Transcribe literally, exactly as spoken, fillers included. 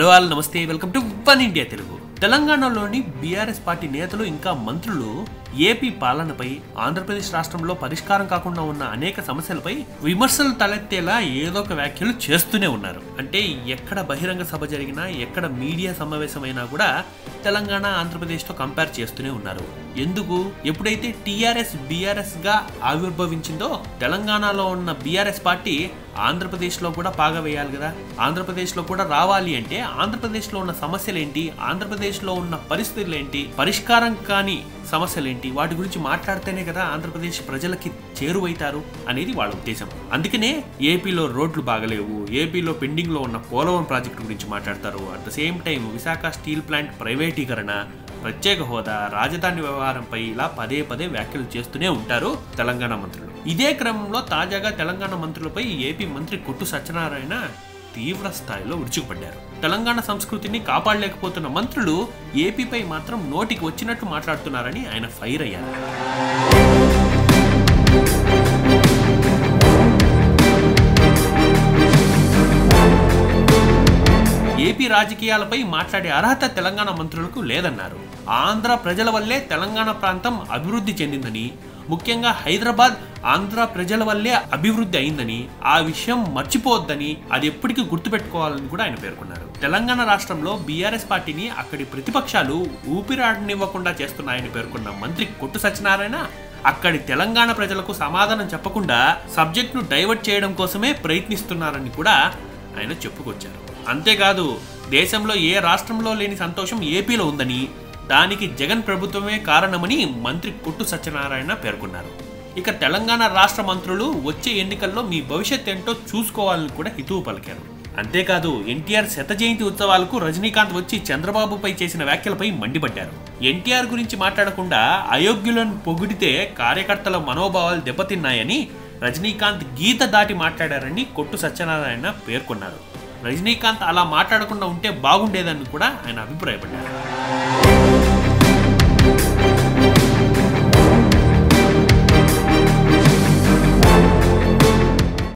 Hello all నమస్తే, welcome to One India Telugu. తెలంగాణలోని BRS party నేతలు ఇంకా మంత్రులు ఏపీ పాలనపై, ఆంధ్రప్రదేశ్ రాష్ట్రంలో పరిష్కారం కాకుండా ఉన్న అనేక సమస్యలపై విమర్శలు తలెత్తేలా ఏదో ఒక వ్యాఖ్యలు చేస్తూనే ఉన్నారు. అంటే ఎక్కడ బహిరంగ సభ జరిగినా, ఎక్కడ మీడియా సమావేశమైనా కూడా తెలంగాణ ఆంధ్రప్రదేశ్తో కంపేర్ చేస్తూనే ఉన్నారు. ఎందుకు? ఎప్పుడైతే టీఆర్ఎస్ బీఆర్ఎస్ గా ఆవిర్భవించిందో తెలంగాణలో ఉన్న బీఆర్ఎస్ పార్టీ ఆంధ్రప్రదేశ్లో కూడా పాగా వేయాలి కదా. ఆంధ్రప్రదేశ్లో కూడా రావాలి అంటే ఆంధ్రప్రదేశ్లో ఉన్న సమస్యలు ఏంటి, ఆంధ్రప్రదేశ్లో ఉన్న పరిస్థితులు ఏంటి, పరిష్కారం కాని సమస్యలు ఏంటి, వాటి గురించి మాట్లాడితేనే కదా ఆంధ్రప్రదేశ్ ప్రజలకి చేరువైతారు అనేది వాళ్ళ ఉద్దేశం. అందుకనే ఏపీలో రోడ్లు బాగలేవు, ఏపీలో పెండింగ్ లో ఉన్న పోలవరం ప్రాజెక్టు గురించి మాట్లాడతారు. At the same time Visakha steel plant ప్రైవేటీకరణ, ప్రత్యేక హోదా, రాజధాని వ్యవహారంపై ఇలా పదే పదే వ్యాఖ్యలు చేస్తూనే ఉంటారు తెలంగాణ మంత్రులు. ఇదే క్రమంలో తాజాగా తెలంగాణ మంత్రులపై ఏపీ మంత్రి కొట్టు సత్యనారాయణ తీవ్ర స్థాయిలో విరుచుకుపడ్డారు. తెలంగాణ సంస్కృతిని కాపాడలేకపోతున్న మంత్రులు ఏపీపై మాత్రం నోటికి వచ్చినట్టు మాట్లాడుతున్నారని ఆయన ఫైర్ అయ్యారు. ఏపీ రాజకీయాలపై మాట్లాడే అర్హత తెలంగాణ మంత్రులకు లేదన్నారు. ఆంధ్ర ప్రజల వల్లే తెలంగాణ ప్రాంతం అభివృద్ధి చెందిందని, ముఖ్యంగా హైదరాబాద్ ఆంధ్ర ప్రజల వల్లే అభివృద్ధి అయిందని, ఆ విషయం మర్చిపోవద్దని, అది ఎప్పటికీ గుర్తుపెట్టుకోవాలని కూడా ఆయన పేర్కొన్నారు. తెలంగాణ రాష్ట్రంలో బీఆర్ఎస్ పార్టీని అక్కడి ప్రతిపక్షాలు ఊపిరాడనివ్వకుండా చేస్తున్నాయని పేర్కొన్న మంత్రి కొట్టు సత్యనారాయణ అక్కడి తెలంగాణ ప్రజలకు సమాధానం చెప్పకుండా సబ్జెక్ట్ను డైవర్ట్ చేయడం కోసమే ప్రయత్నిస్తున్నారని కూడా ఆయన చెప్పుకొచ్చారు. అంతేకాదు, దేశంలో ఏ రాష్ట్రంలో లేని సంతోషం ఏపీలో ఉందని, దానికి జగన్ ప్రభుత్వమే కారణమని మంత్రి కొట్టు సత్యనారాయణ పేర్కొన్నారు. ఇక తెలంగాణ రాష్ట్ర మంత్రులు వచ్చే ఎన్నికల్లో మీ భవిష్యత్ ఏంటో చూసుకోవాలని కూడా హితవు పలికారు. అంతేకాదు, ఎన్టీఆర్ శత జయంతి ఉత్సవాలకు రజనీకాంత్ వచ్చి చంద్రబాబుపై చేసిన వ్యాఖ్యలపై మండిపడ్డారు. ఎన్టీఆర్ గురించి మాట్లాడకుండా అయోగ్యులను పొగిడితే కార్యకర్తల మనోభావాలు దెబ్బతిన్నాయని రజనీకాంత్ గీత దాటి మాట్లాడారని కొట్టు సత్యనారాయణ పేర్కొన్నారు. రజనీకాంత్ అలా మాట్లాడకుండా ఉంటే బాగుండేదని కూడా ఆయన అభిప్రాయపడ్డారు.